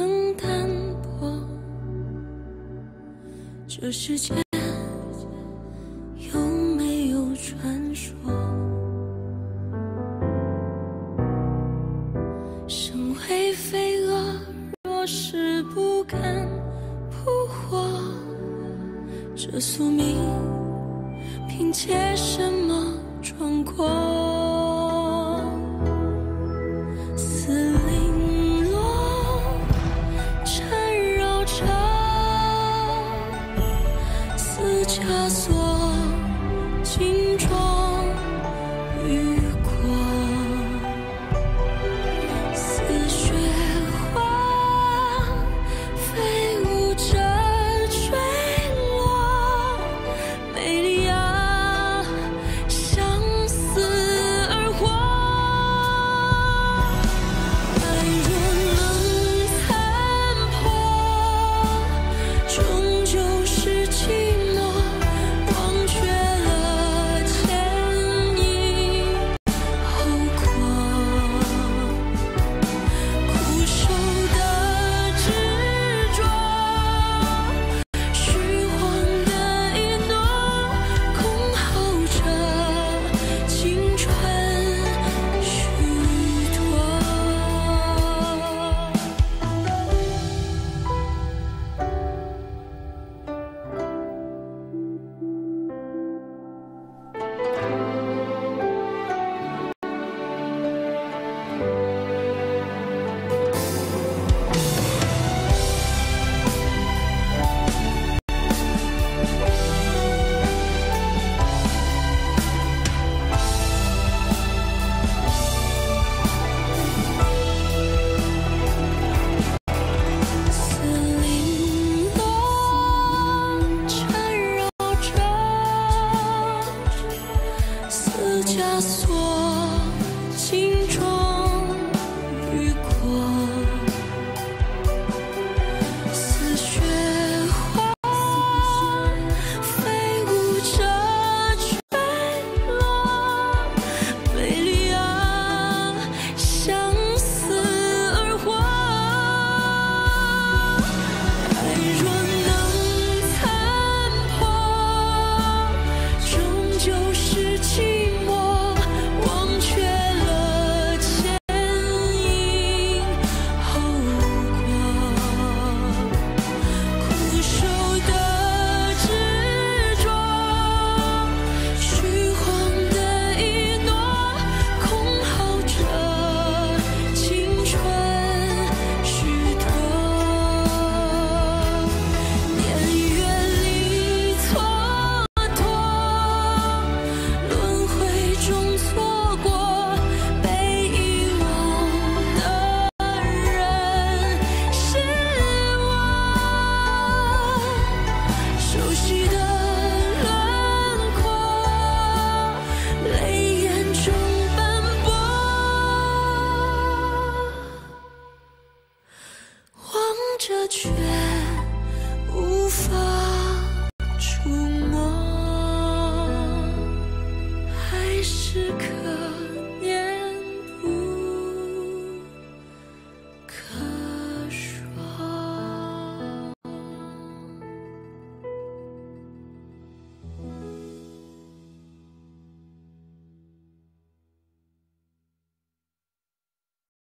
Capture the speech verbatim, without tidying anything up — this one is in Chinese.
更淡薄。这世界有没有传说，身为飞蛾，若是不敢扑火，这宿命凭借什么闯过？丝零落，缠绕着丝枷锁，金装雨过，似雪花飞舞着坠落，美丽啊，相思而活。爱若能残破，终究是寂寞，忘却了前因后果，苦守的执着，虚晃的一诺，空耗着青春虚脱。丝零落，缠绕着丝枷锁，金装雨过，似雪花飞舞着坠落，美丽啊，相思而活。爱若能残破，终究是寂寞，忘却了前因后果，苦守的执着，虚晃的一诺，空耗着青春虚脱。年月里蹉跎，轮回中错过，被遗忘的人是我，熟悉的轮廓，泪眼中斑驳，望着却无法